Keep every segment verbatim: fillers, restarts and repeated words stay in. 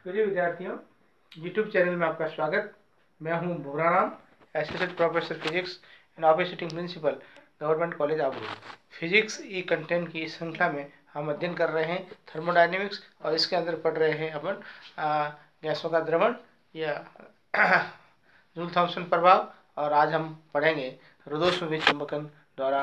प्रिय विद्यार्थियों, YouTube channel में आपका स्वागत। मैं हूं Bhura Ram, associate professor physics and office sitting principal, government college Abu. Physics e content की इस श्रृंखला में हम अध्ययन कर रहे हैं थर्मोडायनेमिक्स, और इसके अंदर पढ़ रहे हैं अपन गैसों का द्रवण या जूल थॉम्सन प्रभाव। और आज हम पढ़ेंगे रुद्धोष्म चुंबकन द्वारा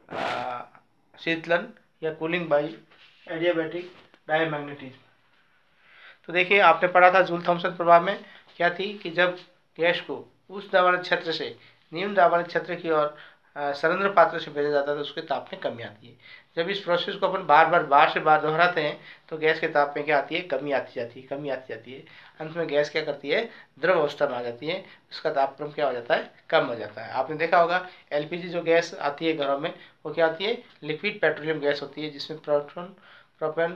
शीतलन या कूलिंग बाई एडियाबैटिक डायमैग्नेटिज्म। तो देखिए, आपने पढ़ा था जूल थॉम्सन प्रभाव में क्या थी कि जब गैस को उच्च दाबान क्षेत्र से निम्न दाबान क्षेत्र की ओर सरंध्र पात्र से भेजा जाता है तो उसके ताप में कमी आती है। जब इस प्रोसेस को अपन बार बार बार से बार दोहराते हैं तो गैस के ताप में क्या आती है, कमी आती जाती है, कमी आती जाती है। अंत में गैस क्या करती है, द्रव अवस्था में आ जाती है, उसका तापक्रम क्या हो जाता है, कम हो जाता है। आपने देखा होगा एलपीजी जो गैस आती है घरों में, वो क्या आती है, लिक्विड पेट्रोलियम गैस होती है, जिसमें प्रोटॉन प्रोपेन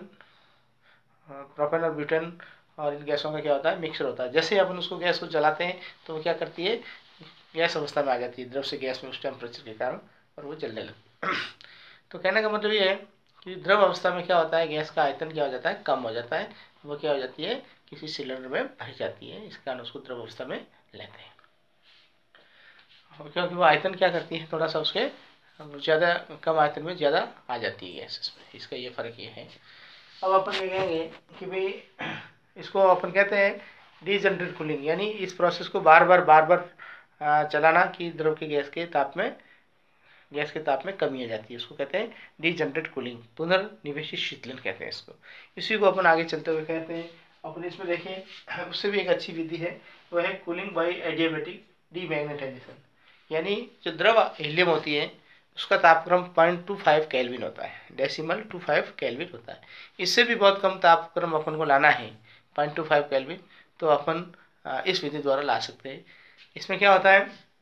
प्रोपेन और ब्यूटेन और इन गैसों का क्या होता है, मिक्सर होता है। जैसे अपन उसको गैस को जलाते हैं तो वो क्या करती है, गैस अवस्था में आ जाती है द्रव से गैस में उस टेम्परेचर के कारण, और वो जलने लगती है। तो कहने का मतलब ये है कि द्रव अवस्था में क्या होता है, गैस का आयतन क्या हो जाता है, कम हो जाता है। वो क्या हो जाती है, किसी सिलेंडर में भर जाती है, इस कारण उसको द्रव अवस्था में लेते हैं। क्योंकि वो आयतन क्या करती है, थोड़ा सा उसके ज़्यादा कम आयतन में ज़्यादा आ जाती है गैस इसमें, इसका ये फ़र्क ये है। अब अपन ये कहेंगे कि भाई इसको अपन कहते हैं डीजनरेट कूलिंग, यानी इस प्रोसेस को बार बार बार बार चलाना कि द्रव के गैस के ताप में गैस के ताप में कमी आ जाती है, उसको कहते हैं डीजनरेट कूलिंग, पुनर्निवेशित शीतलन कहते हैं इसको। इसी को अपन आगे चलते हुए कहते हैं अपन इसमें देखें, उससे भी एक अच्छी विधि है, वह है कूलिंग बाई एडियाबैटिक डीमैग्नेटाइजेशन। यानी जो द्रव हीलियम होती है उसका तापक्रम पॉइंट टू फाइव केल्विन होता है, डेसिमल टू फाइव केल्विन होता है। इससे भी बहुत कम तापक्रम अपन को लाना है, पॉइंट टू फाइव केल्विन, तो अपन इस विधि द्वारा ला सकते हैं। इसमें क्या होता है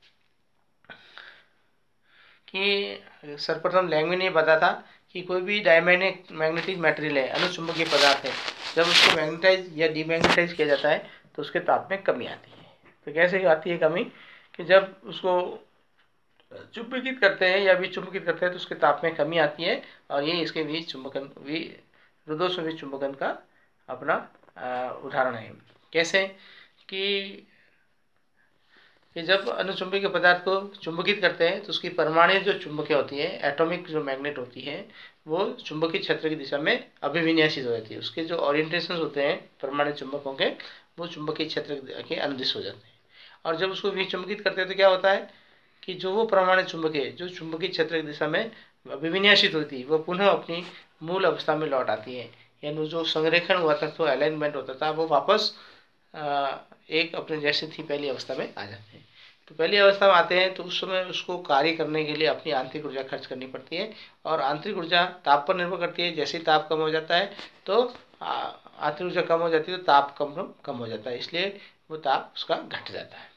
कि सर्वप्रथम लैंग्वे ने बताया था कि कोई भी डायमैग्नेटिक मैग्नेटिक मटेरियल है, अनुचुंबकीय पदार्थ है, जब उसको मैग्नेटाइज या डीमैग्नेटाइज किया जाता है तो उसके ताप में कमी आती है। तो कैसे आती है कमी, कि जब उसको चुंबकित करते हैं या विचुंबकित करते हैं तो उसके ताप में कमी आती है, और ये इसके बीच चुंबकन वी रुद्धोष्म चुंबकन का अपना उदाहरण है। कैसे कि कि जब अनुचुंबकीय पदार्थ को चुंबकित करते हैं तो उसकी परमाणु जो चुंबकीय होती है, एटॉमिक जो मैग्नेट होती है, वो चुंबकीय क्षेत्र की दिशा में अभिविन्यासित हो जाती है। उसके जो ओरिएंटेशन होते हैं परमाणु चुंबकों के, वो चुंबकीय क्षेत्र के अनुदिश हो जाते हैं। और जब उसको विचुंबकित करते हैं तो क्या होता है कि जो वो परमाणु चुंबकीय जो चुंबकीय क्षेत्र की दिशा में अभिविन्यासित होती है, वो पुनः अपनी मूल अवस्था में लौट आती है। यानी जो संरेखण हुआ था, तो अलाइनमेंट होता था, वो वापस एक अपने जैसे थी पहली अवस्था में आ जाते हैं। तो पहली अवस्था में आते हैं तो उस समय उसको कार्य करने के लिए अपनी आंतरिक ऊर्जा खर्च करनी पड़ती है, और आंतरिक ऊर्जा ताप पर निर्भर करती है। जैसे ही ताप कम हो जाता है तो आंतरिक ऊर्जा कम हो जाती है, तो ताप कम कम हो जाता है, इसलिए वो ताप उसका घट जाता है।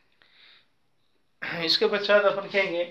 इसके पश्चात अपन कहेंगे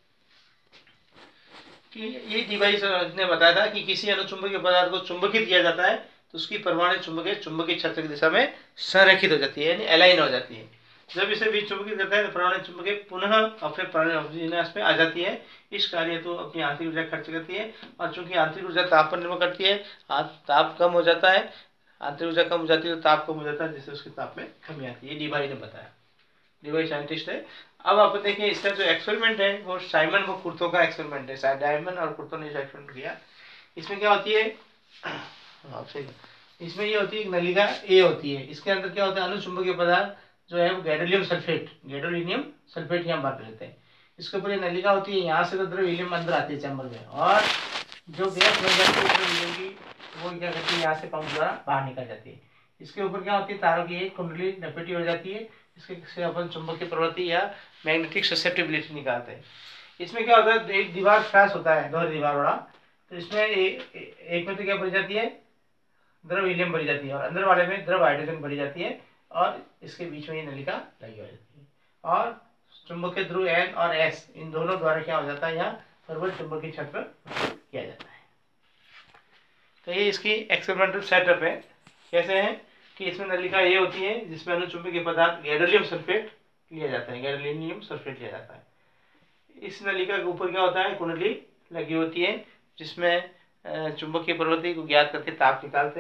कि ये डिवाइस ने बताया था कि किसी अनुचुंबकीय पदार्थ को चुंबकित किया जाता है तो उसकी परमाणु चुंबकीय चुंबकीय क्षेत्र की दिशा में संरेखित हो जाती है, यानी अलाइन हो जाती है। जब इसे भी चुंबकित करता है तो परमाणु चुंबकीय पुनः अपने परमाणु में आ जाती है। इस कार्य तो अपनी आंतरिक ऊर्जा खर्च करती है, और चूंकि आंतरिक ऊर्जा ताप पर निर्भर करती है, ताप कम हो जाता है, आंतरिक ऊर्जा कम हो जाती है तो ताप कम हो जाता है, जिससे उसके ताप में कमी आती है। डिवाई ने बताया, डिवाई साइंटिस्ट है। अब आप देखिए इसका जो एक्सपेरिमेंट है वो साइमन व कुर्तो का एक्सपेरिमेंट है, शायद डायमंड और कुर्तो ने एक्सपेरिमेंट किया। इसमें क्या होती है, आपसे इसमें ये होती है, एक नलिका ए होती है, इसके अंदर क्या होता है, अनुचुंबकीय पदार्थ जो है वो गैडोलियम सल्फेट गैडोलिनियम सल्फेट यहाँ बांट लेते हैं। इसके ऊपर ये नलिका होती है, यहाँ से तो द्रव हीलियम अंदर आती है चैम्बर में, और जो गैस बन जाती है द्रव हीलियम की, वो क्या करती है, यहाँ से पंप द्वारा बाहर निकल जाती है। इसके ऊपर क्या होती है, तारों की एक कुंडली लपेटी हो जाती है, इसके से अपन चुंबकीय प्रवृत्ति या मैग्नेटिक ससेप्टिबिलिटी निकालते हैं। इसमें क्या होता है, एक दीवार फ्लैश होता है, दोहरी दीवार वाला, तो इसमें एक एक में तो क्या भरी जाती है, द्रव हीलियम भरी जाती है, और अंदर वाले में द्रव हाइड्रोजन भरी जाती है, और इसके बीच में ये नलिका लगी हो जाती है, और चुंबकीय ध्रुव एन और एस इन दोनों द्वारा क्या हो जाता है, यहाँ प्रबल चुंबकीय क्षेत्र किया जाता है। तो ये इसकी एक्सपेरिमेंटल सेटअप है। कैसे है कि इसमें नलिका ये होती है जिसमें अनुचुंबकीय पदार्थ गैडोलियम सल्फेट लिया जाता है, गैडोलिनियम सल्फेट लिया जाता है। इस नलिका के ऊपर क्या होता है, कुंडली लगी होती है, जिसमें चुंबकीय प्रवृत्ति को ज्ञात करके ताप निकालते हैं।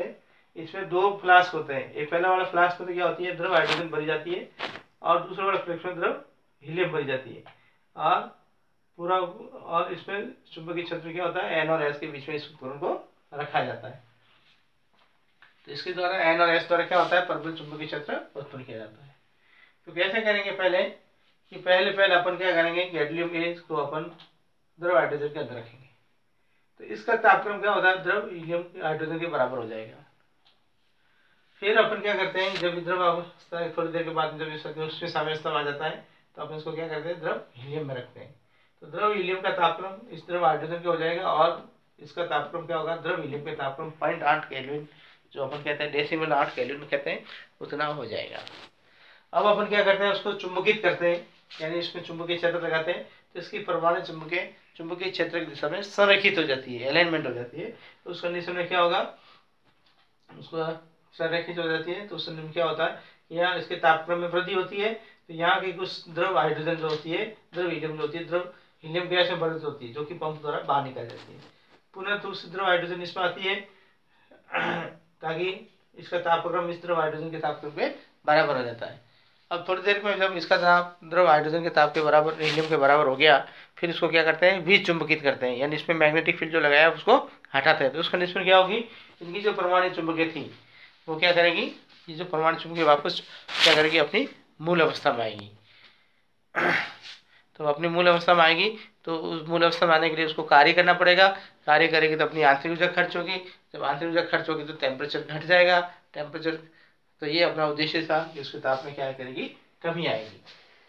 इसमें दो फ्लास्क होते हैं। एक पहला वाला फ्लास्क में क्या होती है, द्रव हाइड्रोजन भरी जाती है, और दूसरा वाला फ्लास्क में द्रव हीलियम भरी जाती है, और पूरा और इसमें चुंबकीय क्षेत्र क्या होता है, एन और एस के बीच में इस उपकरण को रखा जाता है। तो इसके द्वारा एन और एस द्वारा क्या होता है, परस्पर चुंबकीय क्षेत्र उत्पन्न किया जाता है। तो कैसे करेंगे, पहले कि पहले पहले अपन क्या करेंगे, गैडलियम ए को अपन द्रव हाइड्रोजन के अंदर रखेंगे, तो इसका तापक्रम क्या होता है, द्रव हीलियम हाइड्रोजन के बराबर हो जाएगा। फिर अपन क्या करते हैं, जब द्रव अवस्था थोड़ी देर के बाद जब उसमें साम्यावस्था आ जाता है, तो अपन इसको क्या करते हैं, द्रव हीलियम में रखते हैं। तो द्रव हीलियम का तापक्रम इस द्रव हाइड्रोजन के हो जाएगा, और इसका तापक्रम क्या होगा, द्रव हीलियम के तापक्रम पॉइंट आठ केल्विन, जो अपन कहते हैं डेसिमल आठ केल्विन कहते हैं, उतना हो जाएगा। अब अपन क्या करते हैं, उसको चुंबकित करते हैं, यानी इसमें चुंबकीय क्षेत्र लगाते हैं, तो इसकी परमाणु चुंबकीय चुंबकीय क्षेत्र की दिशा में संरेखित हो जाती है, अलाइनमेंट हो जाती है। तो उस कंडीशन में क्या होगा, उसको संरेखित हो जाती है, तो उस समय क्या होता है, यहाँ इसके तापक्रम में वृद्धि होती है, तो यहाँ की कुछ द्रव हाइड्रोजन जो होती है, द्रव हीलियम जो होती है, द्रव हीलियम गैस में परिवर्तित होती है, जो कि पंप द्वारा बाहर निकाल जाती है। पुनः दूसरी द्रव हाइड्रोजन इसमें आती है, ताकि इसका तापक्रम इस द्रव हाइड्रोजन के तापक्रम के बराबर हो जाता है। अब थोड़ी देर में जब इसका ताप द्रव हाइड्रोजन के ताप के बराबर, हीलियम के बराबर हो गया, फिर इसको क्या करते हैं, विचुंबकित करते हैं, यानी इसमें मैग्नेटिक फील्ड जो लगाया है उसको हटाते हैं। तो उस कंडीशन में क्या होगी, इनकी जो परमाणु चुंबकीय थी वो क्या करेगी, ये जो परमाणु चुंबकीय वापस क्या करेगी, अपनी मूल अवस्था में आएगी। तो अपनी मूल अवस्था में आएगी, तो उस मूल अवस्था में आने के लिए उसको कार्य करना पड़ेगा। कार्य करेगी तो अपनी आंतरिक ऊर्जा खर्च होगी, जब आंतरिक ऊर्जा खर्च होगी तो टेम्परेचर घट जाएगा। टेम्परेचर, तो ये अपना उद्देश्य था कि उसके ताप में क्या करेगी, कमी आएगी।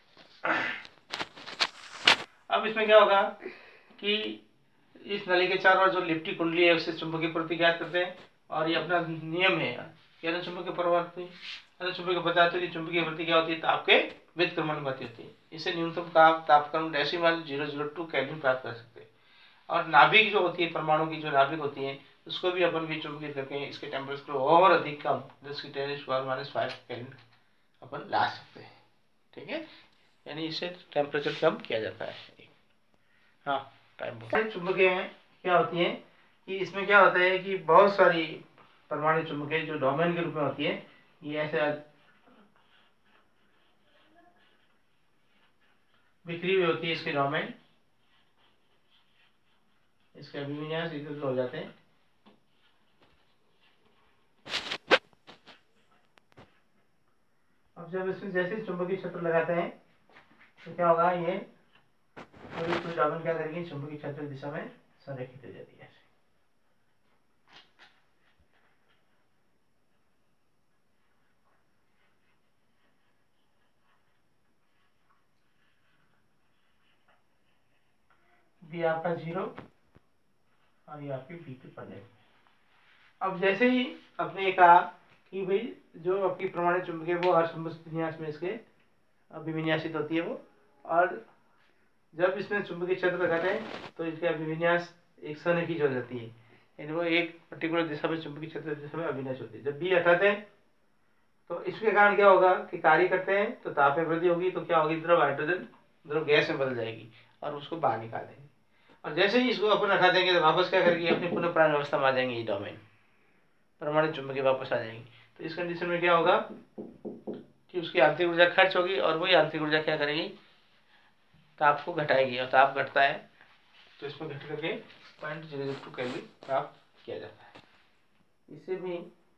अब इसमें क्या होगा कि इस नली के चारों ओर जो लिप्टी कुंडली है उससे चुंबकीय प्रवृत्ति ज्ञात करते हैं, और ये अपना नियम है कि अनुचुंबकीय प्रवृत्ति अनुचुंबकीय पदार्थों की चुंबकीय प्रवृत्ति क्या होती है, ताप के व्युत्क्रमणानुपाती होती है। इससे न्यूनतम ताप तापक्रम decimal zero zero two kelvin प्राप्त कर सकते हैं। और नाभिक जो होती है, परमाणु की जो नाभिक होती है, उसको भी अपन विचुंबकित करके इसके टेम्परेचर को और अधिक कम दस की ten power minus five kelvin अपन ला सकते हैं। ठीक है, यानी इससे टेम्परेचर कम किया जाता है। हाँ, टाइम चुंबकीय क्या होती है कि इसमें क्या होता है कि बहुत सारी परमाणु चुंबकीय जो डोमेन के रूप में होती है, ये ऐसे बिखरी हुई होती है, इसके डोमेन, इसके अभिविन्यास इधर हो जाते हैं। अब जब इसमें जैसे चुंबकीय क्षेत्र लगाते हैं तो क्या होगा, ये पूरी पूरी डोमेन क्या करेगी, चुंबकीय क्षेत्र की दिशा में संरेखित हो जाती है। बी आपका जीरो और ये आपकी बी की पड़ जाएगी। अब जैसे ही आपने ये कहा कि भाई जो आपकी परमाणु चुंबकीय वो हर विन्यास में इसके अभिविन्यासित होती है वो, और जब इसमें चुंबकीय क्षेत्र लगाते हैं तो इसके अभिविन्यास एक संरेखित हो जाती है, यानी वो एक पर्टिकुलर दिशा में चुंबकीय क्षेत्र दिशा में अभिविन्यास होती है। जब बी हटाते हैं तो इसके कारण क्या होगा कि कार्य करते हैं तो ताप में वृद्धि होगी, तो क्या होगी, द्रव हाइड्रोजन द्रव गैस में बदल जाएगी और उसको बाहर निकाल देंगे। और जैसे ही इसको अपन हटा देंगे तो वापस क्या करेगी, अपनी पुनः प्राण अवस्था में आ जाएंगे, ये डोमेन परमाणु चुंबकीय वापस आ जाएंगी। तो इस कंडीशन में क्या होगा कि उसकी आंतरिक ऊर्जा खर्च होगी, और वही आंतरिक ऊर्जा क्या करेगी, ताप को घटाएगी, और ताप घटता है तो इसमें घट करके point zero zero two kelvin प्राप्त किया जाता है। इससे भी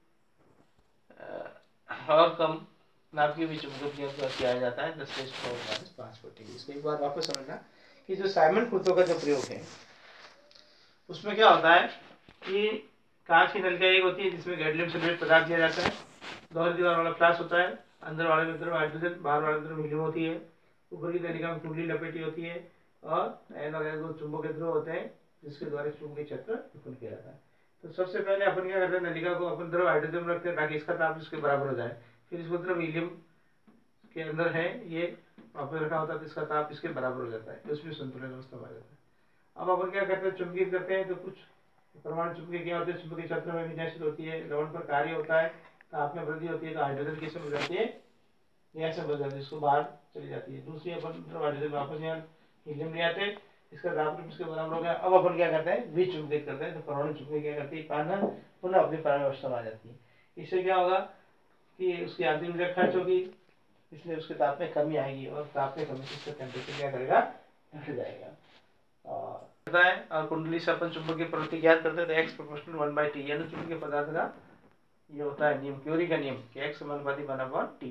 और कम नाभ की भी चुंबकीय किया जाता है, दस रेज़ टू माइनस पाँच फोर्टी। इसको एक बार वापस समझना कि जो साइमन कुर्तो का जो प्रयोग है उसमें क्या होता है कि कांच की नलिका एक होती है जिसमें गैडलियम सल्फेट पदार्थ दिया जाता है, दोहरी दीवार वाला फ्लास्क होता है, अंदर वाले में द्रव हाइड्रोजन, बाहर वाले में द्रव हीलियम होती है, ऊपर की नलिका में कुंडली लपेटी होती है, और एन और एस दो चुंबकीय ध्रुव होते हैं जिसके द्वारा चुंबकीय क्षेत्र उत्पन्न किया जाता है। तो सबसे पहले अपन क्या करते हैं, नलिका को अपन द्रव हाइड्रोजन रखते हैं ताकि इसका ताप इसके बराबर हो जाए। फिर इसको द्रव हीलियम के अंदर है ये वापस रखा होता है तो इसका ताप इसके बराबर हो जाता है, तो उसमें संतुलन अवस्था में आ जाता है। अब अपन क्या करते हैं, चुंबकित करते हैं, तो कुछ परमाणु चुंबकीय क्या होते हैं, चुंबकीय क्षेत्र में विन्यासित होती है, लवण पर कार्य होता है, ताप में वृद्धि होती है, तो हाइड्रोजन किस में हो जाती है, गैस में बदल जाती है, इसको बाहर चली जाती है। दूसरी अपन द्रव हाइड्रोजन वापस यहाँ हीलियम ले आते हैं, इसका तापक्रम इसके बराबर हो गया। अब अपन क्या करते हैं, विचुंबकित करते हैं, तो परमाणु चुंबकीय क्या करती है, पुनः पुनः अपनी प्रारंभिक अवस्था में आ जाती है। इससे क्या होगा कि उसकी आंतरिक ऊर्जा खर्च होगी, इसलिए उसके ताप में कमी आएगी और ताप में कमी से उसका टेम्परेचर क्या करेगा, घट जाएगा। और है और कुंडली से अपन चुंबकीय प्रवृत्ति ज्ञात करते हैं तो x proportional one by T, यानी चुंबकीय पदार्थ का ये होता है नियम, क्यूरी का नियम कि एक्स समानुपाती वन अपॉन टी।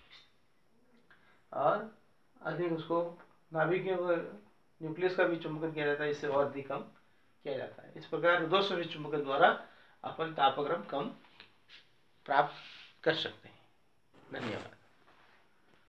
और अधिक उसको नाभिक के न्यूक्लियस का भी चुंबकन किया जाता है, इससे और अधिक कम किया जाता है। इस प्रकार दो सौ चुंबकन द्वारा अपन तापक्रम कम प्राप्त कर सकते हैं। धन्यवाद।